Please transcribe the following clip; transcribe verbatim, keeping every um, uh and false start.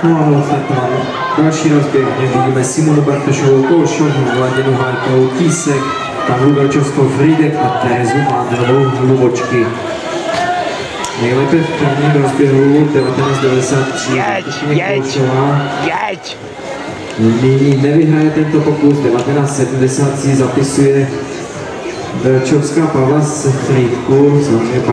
No a odstartoval další rozběh, vidíme Simonu Bartošovou, Kolšovou, Vladinu Hájkovou, Tísek, Pavlu Velčovskou, Fridek a Terezu Mádrovou Hlubočky. Nejlépe v prvním rozběhu devatenáct devadesát tři Kolšová. Nyní nevyhraje tento pokus, devatenáct sedmdesát tři zapisuje Velčovská Pavla z Frýdku.